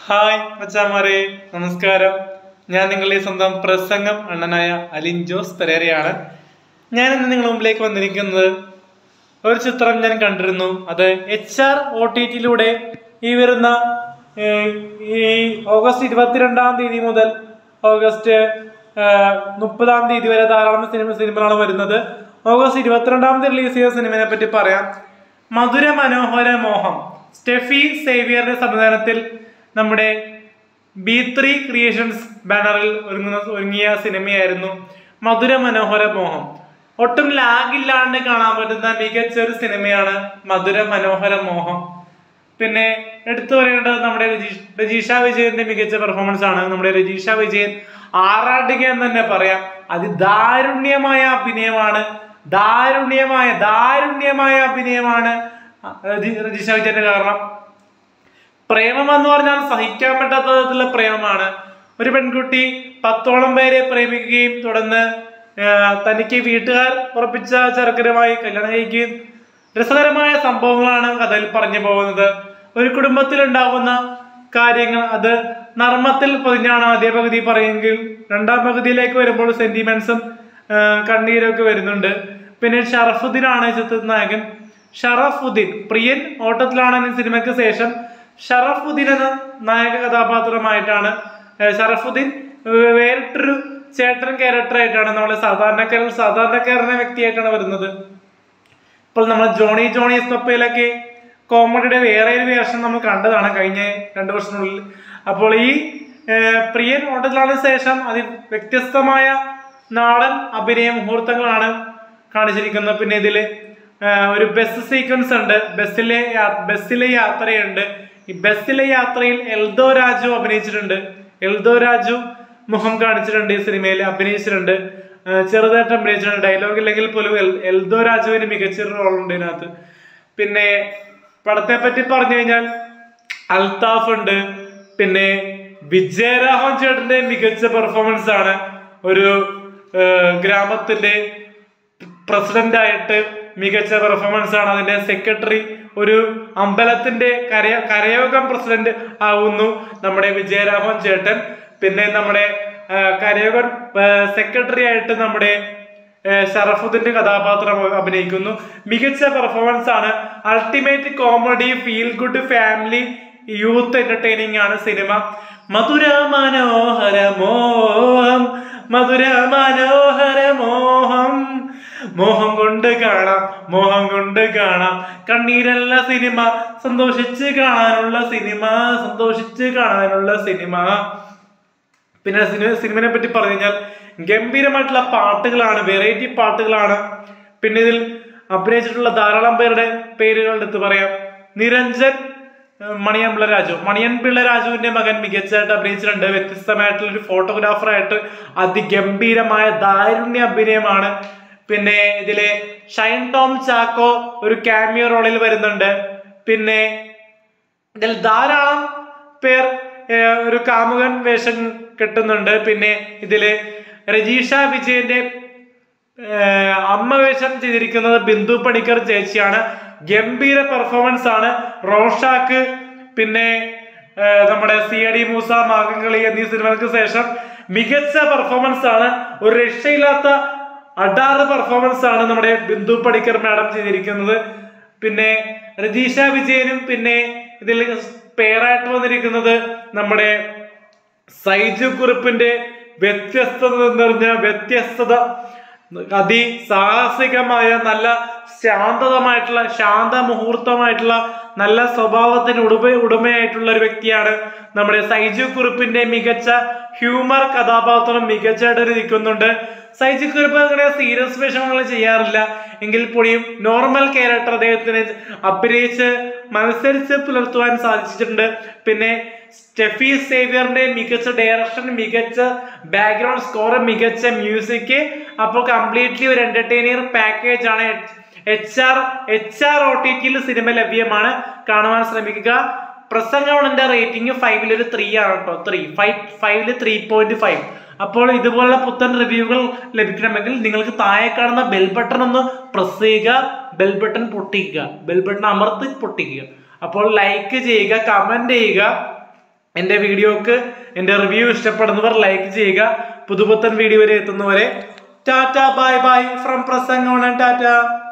Hi മച്ചാമാരെ, നമസ്കാരം. ഞാൻ നിങ്ങളുടെ സ്വന്തം പ്രസംഗം അണ്ണനായ അലിൻ ജോസ് പെരേരയാണ്. ഞാൻ ഇന്ന് നിങ്ങളുടെ മുമ്പിലേക്ക് വന്നിരിക്കുന്നത് ഒരു ചിത്രം ഞാൻ കണ്ടിരുന്നു. അത് HROTT ഈ വരുന്ന ഓഗസ്റ്റ് 22 മുതൽ ഓഗസ്റ്റ് 30 വരെ ധാരാളം സിനിമകളാണ് വരുന്നത്. ഓഗസ്റ്റ് 22 റിലീസ് ചെയ്ത സിനിമയെ പറ്റി പറയാം. മധുര മനോഹര മോഹം, സ്റ്റെഫി സേവിയറുടെ സംവിധാനത്തിൽ നമ്മുടെ B3 ക്രിയേഷൻസ് ബാനറിൽ ഒരുങ്ങിയ സിനിമയായിരുന്നു മധുര മനോഹര മോഹം. ഒട്ടും ലാഗില്ലാണ്ട് കാണാൻ പറ്റുന്ന മികച്ച ഒരു സിനിമയാണ് മധുര മനോഹര മോഹം. പിന്നെ എടുത്തു പറയേണ്ടത് നമ്മുടെ രജീഷ വിജയന്റെ മികച്ച പെർഫോമൻസ് ആണ്. നമ്മുടെ രജീഷ വിജയൻ ആറാടുക എന്ന് തന്നെ പറയാം. അതിദാരുണ്യമായ അഭിനയമാണ്, ദാരുണ്യമായ അഭിനയമാണ് രജീഷ വിജയന്റെ. കാരണം പ്രേമം എന്ന് പറഞ്ഞാൽ സഹിക്കാൻ പറ്റാത്ത തരത്തിലുള്ള പ്രേമമാണ്. ഒരു പെൺകുട്ടി 10ഓളം പേരെ പ്രേമിക്കുകയും തുടർന്ന് തനിക്ക് വീട്ടുകാർ ഉറപ്പിച്ച ചെറുക്കനുമായി കല്യാണം കഴിക്കുകയും രസകരമായ സംഭവങ്ങളാണ് കഥയിൽ പറഞ്ഞു പോകുന്നത്. ഒരു കുടുംബത്തിൽ ഉണ്ടാകുന്ന കാര്യങ്ങൾ അത് നർമ്മത്തിൽ പൊതിഞ്ഞാണ് ആദ്യ പകുതി പറയുമെങ്കിൽ രണ്ടാം പകുതിയിലേക്ക് വരുമ്പോൾ സെന്റിമെന്റ്സും കണ്ണീരൊക്കെ വരുന്നുണ്ട്. പിന്നെ ഷറഫുദ്ദീൻ ആണ് ചിത്രത്തിൽ നായകൻ. ഷറഫുദ്ദീൻ പ്രിയൻ ഓട്ടത്തിലാണ് സിനിമയ്ക്ക് ശേഷം ഷറഫുദ്ദീൻ എന്ന നായക കഥാപാത്രമായിട്ടാണ്. ഷറഫുദ്ദീൻ വേറിട്ടൊരു ചേട്ടൻ ക്യാരക്ടറായിട്ടാണ് നമ്മളെ സാധാരണക്കാരനെ വ്യക്തിയായിട്ടാണ് വരുന്നത്. ഇപ്പോൾ നമ്മൾ ജോണി എസ്തപ്പയിലൊക്കെ കോമഡിയുടെ വേറെ ഒരു വേർഷൻ നമ്മൾ കണ്ടതാണ് കഴിഞ്ഞ 2 വർഷത്തിനുള്ളിൽ. അപ്പോൾ ഈ പ്രിയൻ ഓട്ടത്തിലാണ് ശേഷം അതിൽ വ്യത്യസ്തമായ നാടൻ അഭിനയ മുഹൂർത്തങ്ങളാണ് കാണിച്ചിരിക്കുന്നത്. പിന്നെ ഇതില് ഒരു ബസ് സീക്വൻസ് ഉണ്ട്, ബസ്സിലെ യാത്രയുണ്ട്. ഈ ബസ്സിലെ യാത്രയിൽ എൽദോ രാജു അഭിനയിച്ചിട്ടുണ്ട്. എൽദോ രാജു മുഖം കാണിച്ചിട്ടുണ്ട്, ഈ സിനിമയിൽ അഭിനയിച്ചിട്ടുണ്ട്, ചെറുതായിട്ട് അഭിനയിച്ചിട്ടുണ്ട്. ഡയലോഗ് ഇല്ലെങ്കിൽ പോലും എൽദോ രാജുവിന് മികച്ചൊരു റോളുണ്ട് ഇതിനകത്ത്. പിന്നെ പടത്തെ പറ്റി പറഞ്ഞു കഴിഞ്ഞാൽ അൽത്താഫ് ഉണ്ട്, പിന്നെ വിജയരാഘവൻ ചേട്ടന്റെ മികച്ച പെർഫോമൻസ് ആണ്. ഒരു ഗ്രാമത്തിന്റെ പ്രസിഡന്റ് ആയിട്ട് മികച്ച പെർഫോമൻസ് ആണ്. അതിന്റെ സെക്രട്ടറി ഒരു അമ്പലത്തിന്റെ കരയോഗം പ്രസിഡന്റ് ആവുന്നു നമ്മുടെ വിജയരാഘവൻ ചേട്ടൻ. പിന്നെ നമ്മുടെ കരയോഗം സെക്രട്ടറി ആയിട്ട് നമ്മുടെ ഷറഫുദ്ദീന്റെ കഥാപാത്രം അഭിനയിക്കുന്നു. മികച്ച പെർഫോമൻസ് ആണ്. Ultimate comedy, feel good family youth entertaining ആണ് സിനിമ. മധുര മനോഹര മോഹം, മധുര മനോഹര മോഹം, മോഹം കൊണ്ട് കാണാം കണ്ണീരല്ല സിനിമ, സന്തോഷിച്ച് കാണാനുള്ള സിനിമ. പിന്നെ സിനിമയെ പറ്റി പറഞ്ഞു കഴിഞ്ഞാൽ ഗംഭീരമായിട്ടുള്ള പാട്ടുകളാണ്, വെറൈറ്റി പാട്ടുകളാണ്. പിന്നെ ഇതിൽ അഭിനയിച്ചിട്ടുള്ള ധാരാളം പേരുടെ പേരുകൾ എടുത്ത് പറയാം. നിരഞ്ജൻ മണിയൻപിള്ള രാജുവിന്റെ മകൻ മികച്ചതായിട്ട് അഭിനയിച്ചിട്ടുണ്ട്. വ്യത്യസ്തമായിട്ടുള്ള ഒരു ഫോട്ടോഗ്രാഫറായിട്ട് അതിഗംഭീരമായ ദാരുണ്യ അഭിനയമാണ്. പിന്നെ ഇതിലെ ഷൈൻ ടോം ചാക്കോ ഒരു ക്യാമിയോ റോളിൽ വരുന്നുണ്ട്. പിന്നെ ഇതിൽ ധാരാളം പേർ ഒരു കാമുകൻ വേഷം കെട്ടുന്നുണ്ട്. പിന്നെ ഇതില് രജീഷ വിജയന്റെ അമ്മ വേഷം ചെയ്തിരിക്കുന്നത് ബിന്ദു പണിക്കർ ചേച്ചിയാണ്. ഗംഭീര പെർഫോമൻസ് ആണ്. റോഷാക്ക്, പിന്നെ നമ്മുടെ CID മൂസ, മാർഗംകളി എന്നീ സിനിമകൾക്ക് ശേഷം മികച്ച പെർഫോമൻസ് ആണ്. ഒരു രക്ഷയില്ലാത്ത അഡാറ് പെർഫോമൻസ് ആണ് നമ്മുടെ ബിന്ദു പണിക്കർ മാഡം ചെയ്തിരിക്കുന്നത്. പിന്നെ രജീഷ വിജയനും പിന്നെ ഇതിൽ പേരായിട്ട് വന്നിരിക്കുന്നത് നമ്മുടെ സൈജു കുറുപ്പിന്റെ വ്യത്യസ്തത അതിസാഹസികമായ നല്ല ശാന്ത മുഹൂർത്തമായിട്ടുള്ള നല്ല സ്വഭാവത്തിന് ഉടമയായിട്ടുള്ള ഒരു വ്യക്തിയാണ് നമ്മുടെ സൈജു കുറുപ്പിന്റെ മികച്ച ഹ്യൂമർ കഥാപാത്രം മികച്ചതായിട്ട് നിൽക്കുന്നുണ്ട്. സൈജു കുറുപ്പ് അങ്ങനെ സീരിയസ് വേഷങ്ങൾ ചെയ്യാറില്ല എങ്കിൽ കൂടിയും നോർമൽ ക്യാരക്ടർ അദ്ദേഹത്തിന് അഭിനയിച്ച് മത്സരിച്ച് പുലർത്തുവാൻ സാധിച്ചിട്ടുണ്ട്. പിന്നെ സ്റ്റെഫി സേവിയറിന്റെ മികച്ച ഡയറക്ഷൻ, മികച്ച ബാക്ക്ഗ്രൗണ്ട് സ്കോർ, മികച്ച മ്യൂസിക്. അപ്പോൾ കംപ്ലീറ്റ്ലി ഒരു എന്റർടൈനർ പാക്കേജ് ആണ്. HROTT സിനിമ ലഭ്യമാണ്, കാണുവാൻ ശ്രമിക്കുക. പ്രസംഗങ്ങളുടെ റേറ്റിംഗ് 5 3 ആണ് കേട്ടോ. 3.5. അപ്പോൾ ഇതുപോലുള്ള പുത്തൻ റിവ്യൂകൾ ലഭിക്കണമെങ്കിൽ നിങ്ങൾക്ക് താഴെ കാണുന്ന ബെൽ ബട്ടൺ ഒന്ന് പ്രസ് ചെയ്യുക, ബെൽ ബട്ടൺ പൊട്ടിക്കുക, ബെൽ ബട്ടൺ അമർത്തി പൊട്ടിക്കുക. അപ്പോൾ ലൈക്ക് ചെയ്യുക, കമന്റ് ചെയ്യുക. എന്റെ വീഡിയോക്ക് എന്റെ റിവ്യൂ ഇഷ്ടപ്പെടുന്നവർ ലൈക്ക് ചെയ്യുക. പുതുപുത്തൻ വീഡിയോ വരെ എത്തുന്നവരെ ടാറ്റ ബൈ ബൈ ഫ്രം പ്രസംഗം ടാറ്റ.